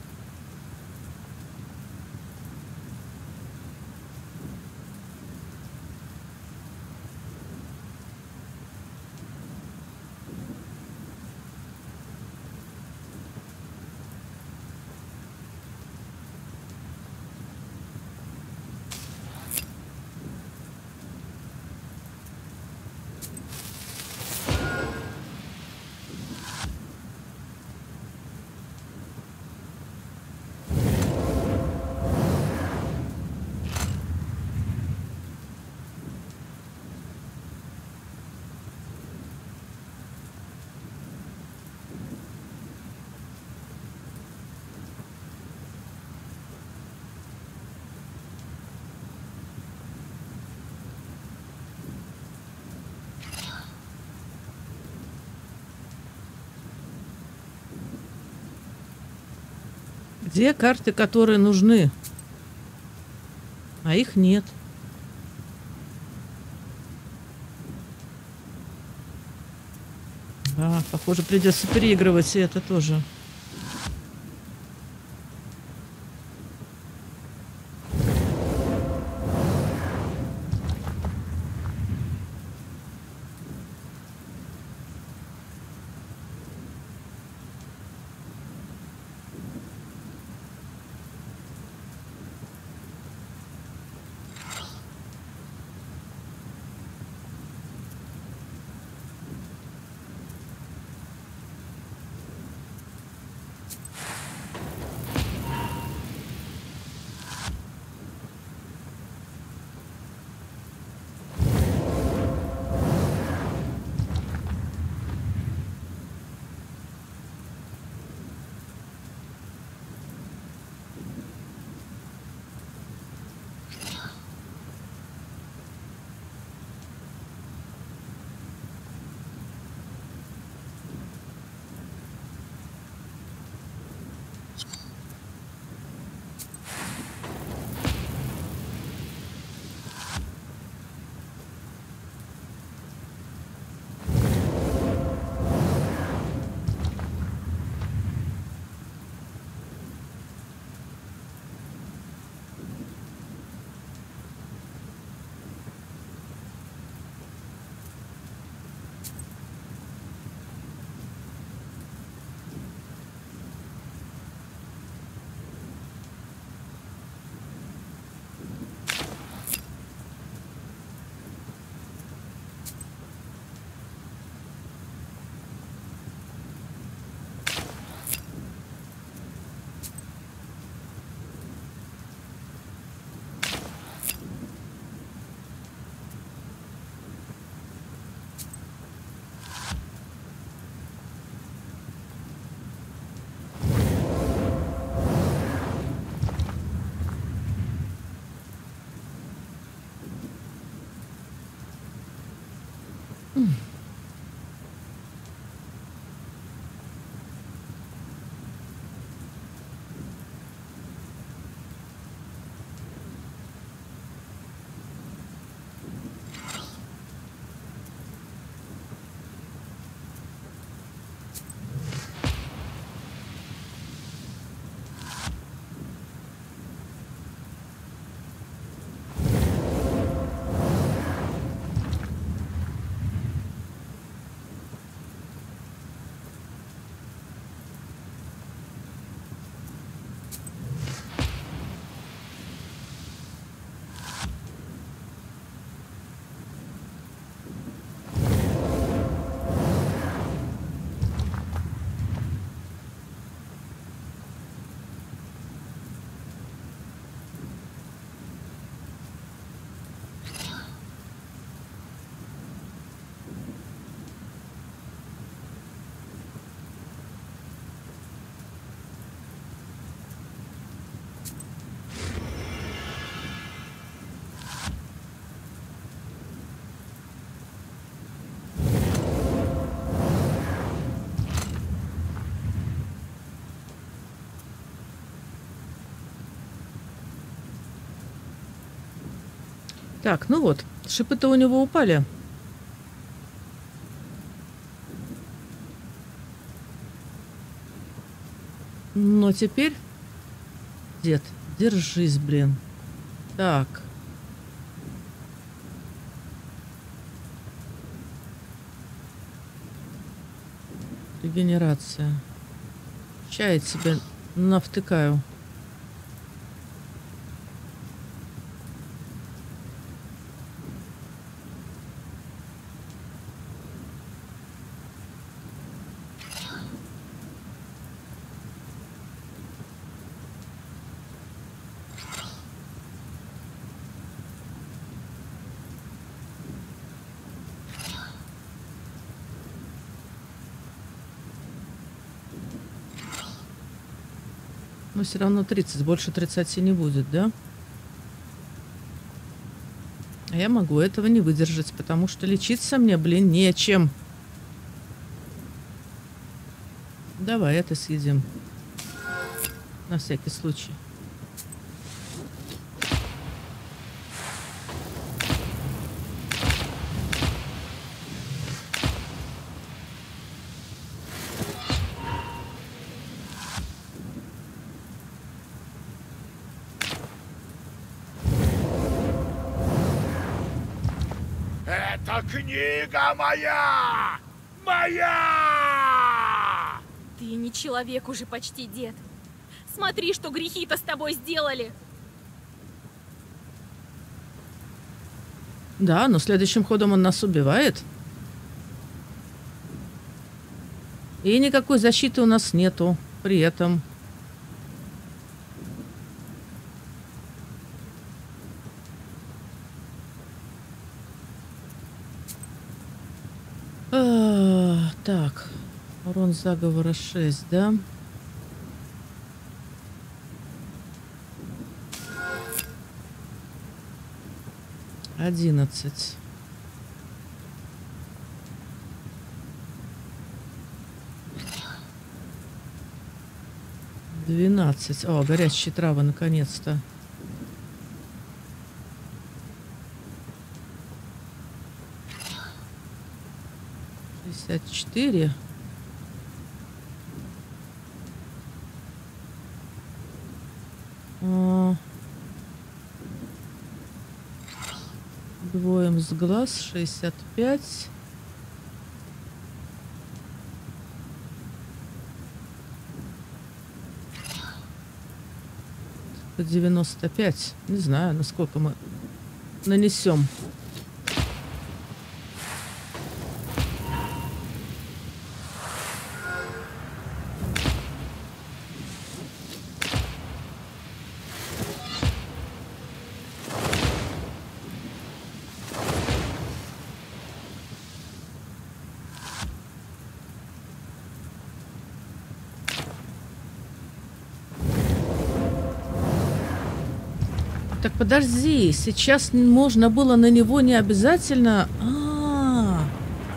[SPEAKER 1] Где карты, которые нужны? А их нет. Да, похоже, придется переигрывать и это тоже. Так, ну вот, шипы-то у него упали. Но теперь... Дед, держись, блин. Так. Регенерация. Ща я тебе навтыкаю. Но все равно 30, больше 30 не будет, да? А я могу этого не выдержать, потому что лечиться мне, блин, нечем. Давай это съедим. На всякий случай.
[SPEAKER 5] Это книга моя! Моя!
[SPEAKER 3] Ты не человек уже почти, дед. Смотри, что грехи-то с тобой сделали.
[SPEAKER 1] Да, но следующим ходом он нас убивает. И никакой защиты у нас нету при этом. Так, урон заговора 6, да? $11. $12. О, горячие травы, наконец-то. $54. Двоем с глаз 65. По 95. Не знаю, насколько мы нанесем. Так подожди, сейчас можно было на него не обязательно...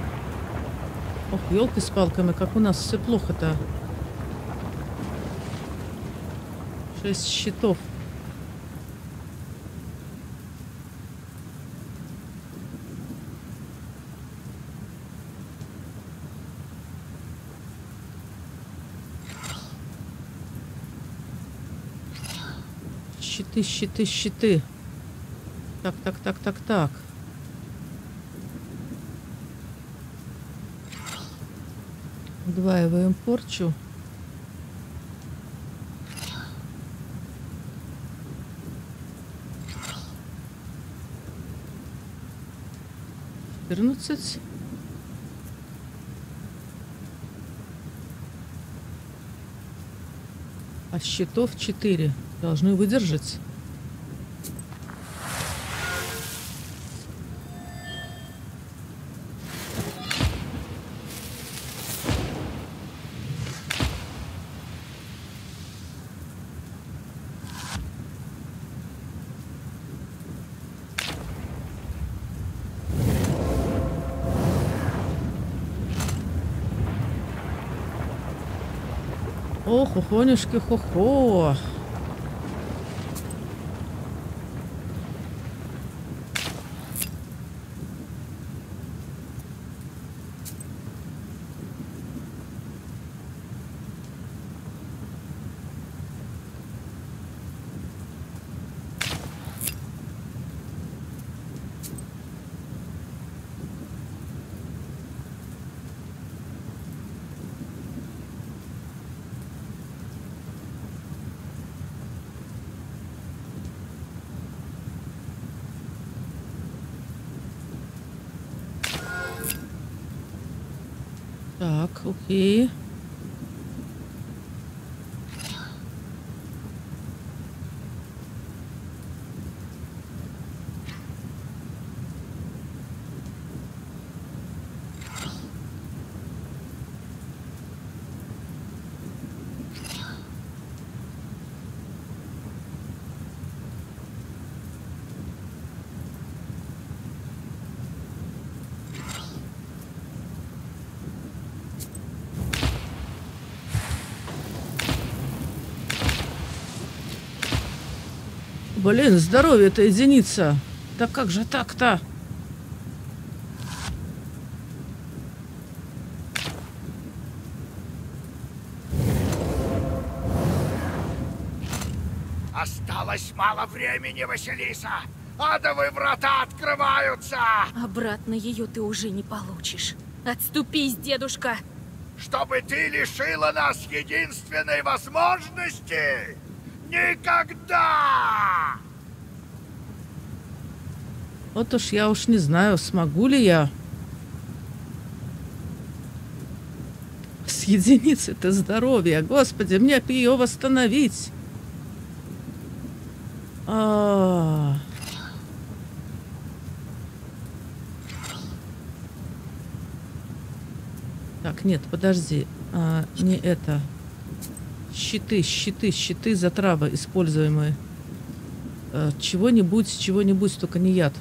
[SPEAKER 1] Ох, елки с палками, как у нас все плохо-то. 6 щитов. Щиты, щиты, щиты. Так, так, так, так, так. Удваиваем порчу. Вернуться. А щитов 4. Должны выдержать. Ох, ухонюшки, хо-хо. Так, окей. Блин, здоровье это единица. Да как же так-то?
[SPEAKER 5] Осталось мало времени, Василиса. Адовые врата открываются.
[SPEAKER 3] Обратно ее ты уже не получишь. Отступись, дедушка.
[SPEAKER 5] Чтобы ты лишила нас единственной возможности. Никогда!
[SPEAKER 1] Вот уж я уж не знаю, смогу ли я с единицей-то здоровья. Господи, мне бы ее восстановить. Так, нет, подожди. Не это. Щиты, щиты, щиты, затравы используемые. Чего-нибудь, только не яд.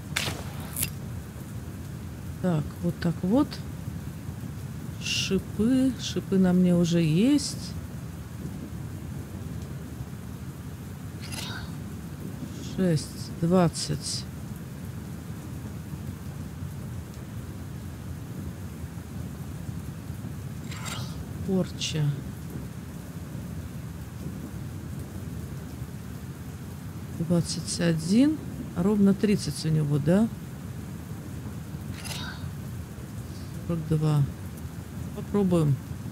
[SPEAKER 1] Так, вот так вот. Шипы. Шипы на мне уже есть. 6, 20. Порча. 21. Ровно 30 у него, да? 42. Попробуем.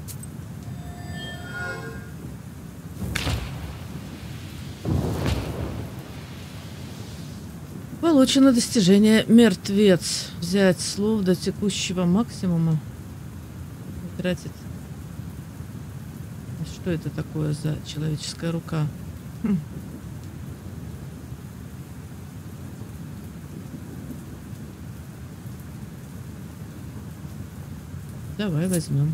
[SPEAKER 1] Получено достижение мертвец. Взять слов до текущего максимума. Тратить. Что это такое за человеческая рука? Давай возьмем.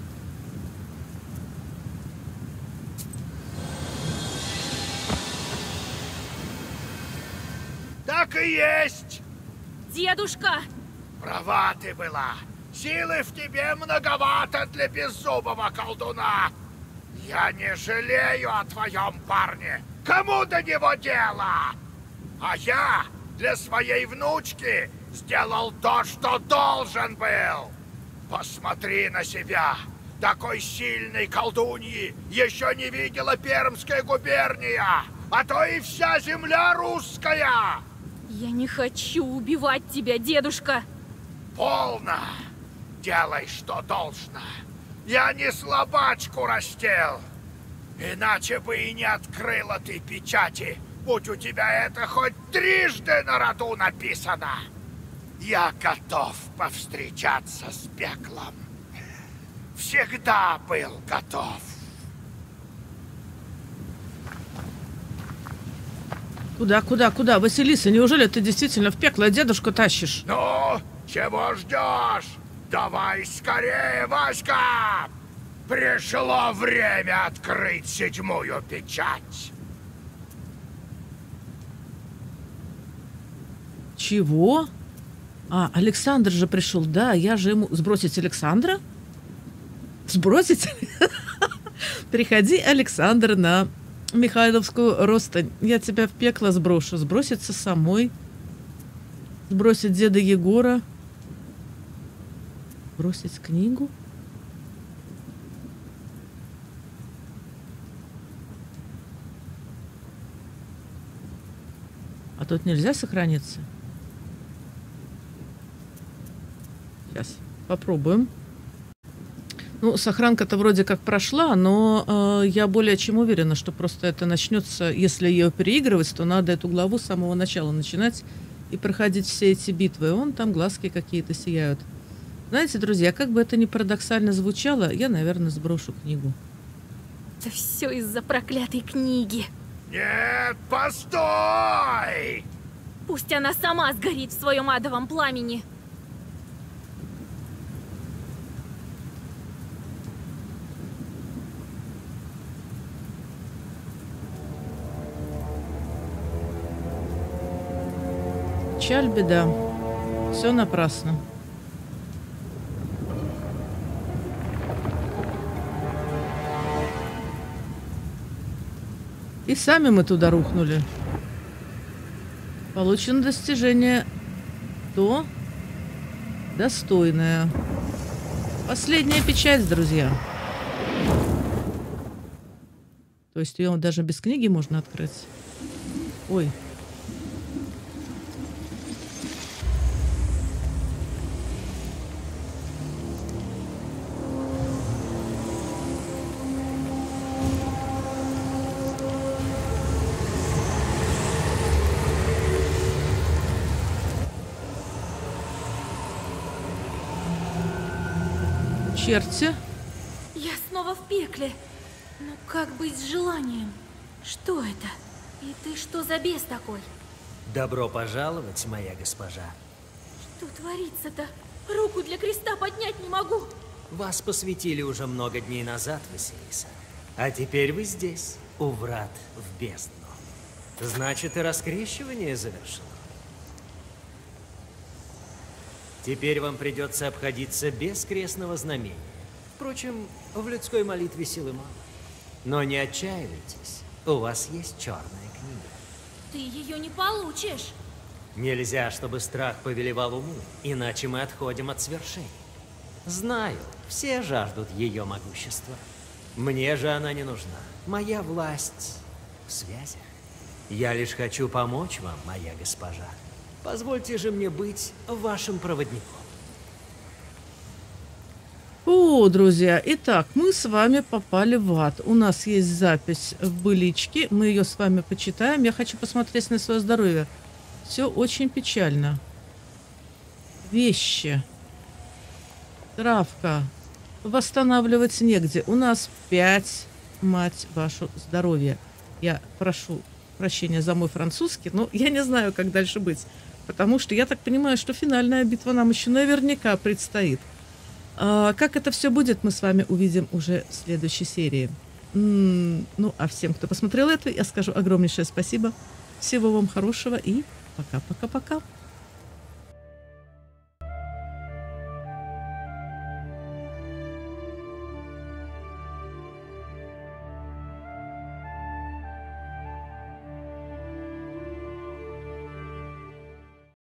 [SPEAKER 5] Так и есть.
[SPEAKER 3] Дедушка!
[SPEAKER 5] Права ты была. Силы в тебе многовато для беззубого колдуна. Я не жалею о твоем парне. Кому до него дело? А я для своей внучки сделал то, что должен был. Посмотри на себя. Такой сильной колдуньи еще не видела Пермская губерния, а то и вся земля русская.
[SPEAKER 3] Я не хочу убивать тебя, дедушка.
[SPEAKER 5] Полно. Делай, что должно. Я не слабачку растил. Иначе бы и не открыла ты печати. Будь у тебя это хоть трижды на роду написано. Я готов повстречаться с пеклом. Всегда был готов.
[SPEAKER 1] Куда? Василиса, неужели ты действительно в пекло дедушку тащишь?
[SPEAKER 5] Ну, чего ждешь? Давай скорее, Васька! Пришло время открыть 7-ю печать.
[SPEAKER 1] Чего? А, Александр же пришел, да, я же ему... Сбросить Александра? Сбросить? Приходи, Александр, на Михайловскую Ростань. Я тебя в пекло сброшу. Сброситься самой. Сбросить деда Егора. Бросить книгу. А тут нельзя сохраниться? Сейчас попробуем. Ну, сохранка-то вроде как прошла, но я более чем уверена, что просто это начнется, если ее переигрывать, то надо эту главу с самого начала начинать и проходить все эти битвы. Вон там глазки какие-то сияют. Знаете, друзья, как бы это ни парадоксально звучало, я, наверное, сброшу книгу.
[SPEAKER 3] Это все из-за проклятой книги.
[SPEAKER 5] Нет, постой!
[SPEAKER 3] Пусть она сама сгорит в своем адовом пламени.
[SPEAKER 1] Печаль, беда. Все напрасно. И сами мы туда рухнули. Получено достижение то достойное. Последняя печать, друзья. То есть ее даже без книги можно открыть. Ой. Черти.
[SPEAKER 3] Я снова в пекле. Но как быть с желанием? Что это? И ты что за бес такой?
[SPEAKER 4] Добро пожаловать, моя госпожа.
[SPEAKER 3] Что творится-то? Руку для креста поднять не могу.
[SPEAKER 4] Вас посвятили уже много дней назад, Василиса. А теперь вы здесь, у врат в бездну. Значит, и раскрещивание завершено. Теперь вам придется обходиться без крестного знамения. Впрочем, в людской молитве силы мало. Но не отчаивайтесь, у вас есть черная книга.
[SPEAKER 3] Ты ее не получишь.
[SPEAKER 4] Нельзя, чтобы страх повелевал уму, иначе мы отходим от свершений. Знаю, все жаждут ее могущества. Мне же она не нужна. Моя власть в связях. Я лишь хочу помочь вам, моя госпожа. Позвольте же мне быть вашим проводником.
[SPEAKER 1] О, друзья, итак, мы с вами попали в ад. У нас есть запись в быличке, мы ее с вами почитаем. Я хочу посмотреть на свое здоровье. Все очень печально. Вещи. Травка. Восстанавливать негде. У нас 5, мать вашу, здоровья. Я прошу прощения за мой французский, но я не знаю, как дальше быть. Потому что я так понимаю, что финальная битва нам еще наверняка предстоит. Как это все будет, мы с вами увидим уже в следующей серии. Ну, а всем, кто посмотрел это, я скажу огромнейшее спасибо. Всего вам хорошего и пока-пока-пока.